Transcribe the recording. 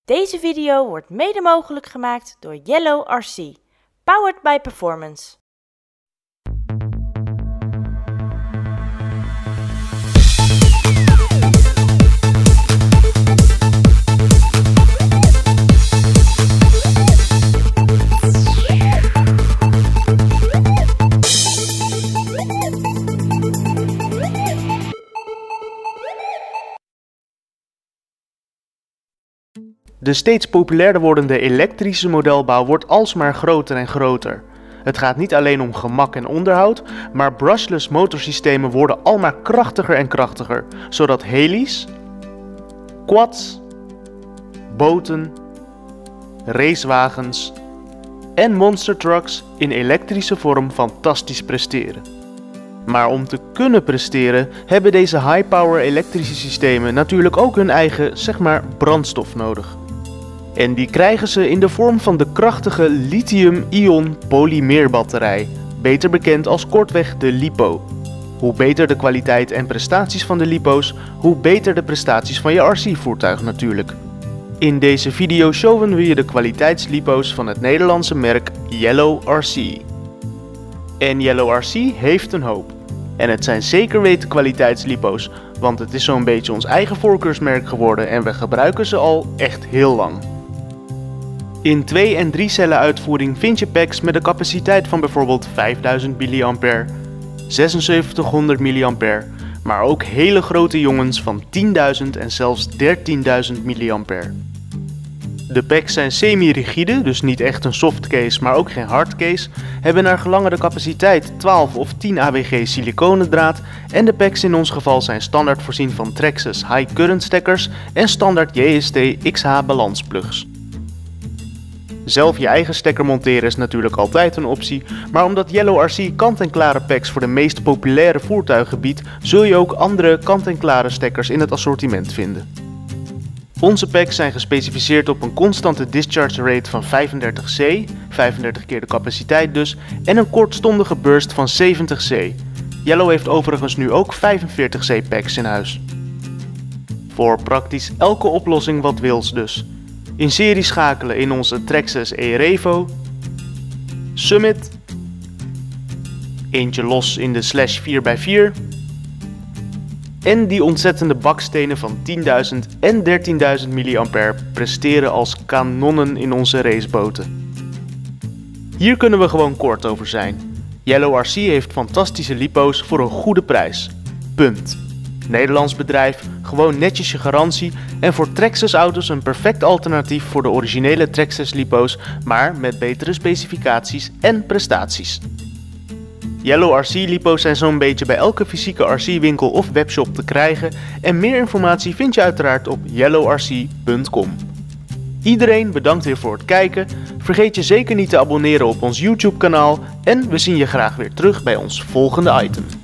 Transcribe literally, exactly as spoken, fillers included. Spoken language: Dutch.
Deze video wordt mede mogelijk gemaakt door Yellow R C, powered by Performance. De steeds populairder wordende elektrische modelbouw wordt alsmaar groter en groter. Het gaat niet alleen om gemak en onderhoud, maar brushless motorsystemen worden almaar krachtiger en krachtiger, zodat helis, quads, boten, racewagens en monster trucks in elektrische vorm fantastisch presteren. Maar om te kunnen presteren hebben deze high-power elektrische systemen natuurlijk ook hun eigen, zeg maar, brandstof nodig. En die krijgen ze in de vorm van de krachtige lithium-ion polymeerbatterij, beter bekend als kortweg de LiPo. Hoe beter de kwaliteit en prestaties van de LiPo's, hoe beter de prestaties van je R C-voertuig natuurlijk. In deze video showen we je de kwaliteits-LiPo's van het Nederlandse merk Yellow R C. En Yellow R C heeft een hoop. En het zijn zeker weten kwaliteits-LiPo's, want het is zo'n beetje ons eigen voorkeursmerk geworden en we gebruiken ze al echt heel lang. In twee en drie cellen uitvoering vind je packs met een capaciteit van bijvoorbeeld vijfduizend milliampère, zesenzeventighonderd milliampère, maar ook hele grote jongens van tienduizend en zelfs dertienduizend milliampère. De packs zijn semi-rigide, dus niet echt een softcase, maar ook geen hardcase, hebben naar gelang de capaciteit twaalf of tien A W G siliconen draad en de packs in ons geval zijn standaard voorzien van Traxxas High Current stekkers en standaard J S T X H balansplugs. Zelf je eigen stekker monteren is natuurlijk altijd een optie, maar omdat Yellow R C kant-en-klare packs voor de meest populaire voertuigen biedt, zul je ook andere kant-en-klare stekkers in het assortiment vinden. Onze packs zijn gespecificeerd op een constante discharge rate van vijfendertig C, vijfendertig keer de capaciteit dus, en een kortstondige burst van zeventig C. Yellow heeft overigens nu ook vijfenveertig C packs in huis. Voor praktisch elke oplossing wat wils dus. In serie schakelen in onze Traxxas E-Revo, Summit, eentje los in de Slash vier bij vier en die ontzettende bakstenen van tienduizend en dertienduizend milliampère presteren als kanonnen in onze raceboten. Hier kunnen we gewoon kort over zijn. Yellow R C heeft fantastische LiPo's voor een goede prijs. Punt. Nederlands bedrijf, gewoon netjes je garantie en voor Traxxas auto's een perfect alternatief voor de originele Traxxas LiPo's, maar met betere specificaties en prestaties. Yellow R C LiPo's zijn zo'n beetje bij elke fysieke R C winkel of webshop te krijgen en meer informatie vind je uiteraard op yellow r c punt com. Iedereen bedankt weer voor het kijken, vergeet je zeker niet te abonneren op ons YouTube kanaal en we zien je graag weer terug bij ons volgende item.